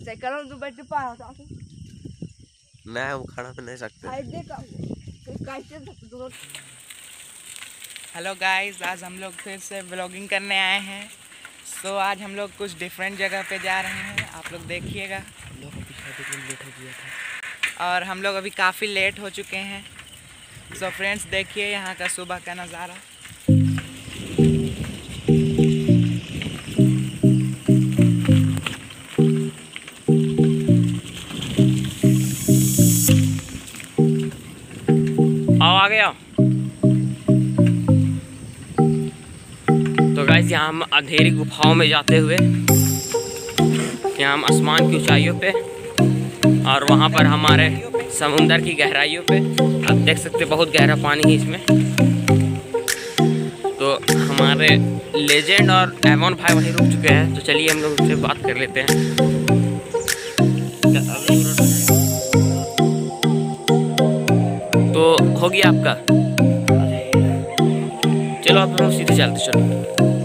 चलो तू बैठ पार हो मैं वो खड़ा भी नहीं सकते। हेलो गाइस, आज हम लोग फिर से व्लॉगिंग करने आए हैं। सो आज हम लोग कुछ डिफरेंट जगह पे जा रहे हैं, आप लोग देखिएगा। और हम लोग अभी काफ़ी लेट हो चुके हैं। सो फ्रेंड्स, देखिए यहाँ का सुबह का नज़ारा। आ गया। तो गाइस, यहाँ हम अंधेरी गुफाओं में जाते हुए, यहाँ हम आसमान की ऊंचाइयों पे और वहाँ पर हमारे समुंदर की गहराइयों पे आप देख सकते बहुत गहरा पानी है इसमें। तो हमारे लेजेंड और एमोन भाई वहीं रुक चुके हैं, तो चलिए हम लोग उनसे बात कर लेते हैं। तो हो गया आपका? चलो आप लोग सीधे चलते चलो।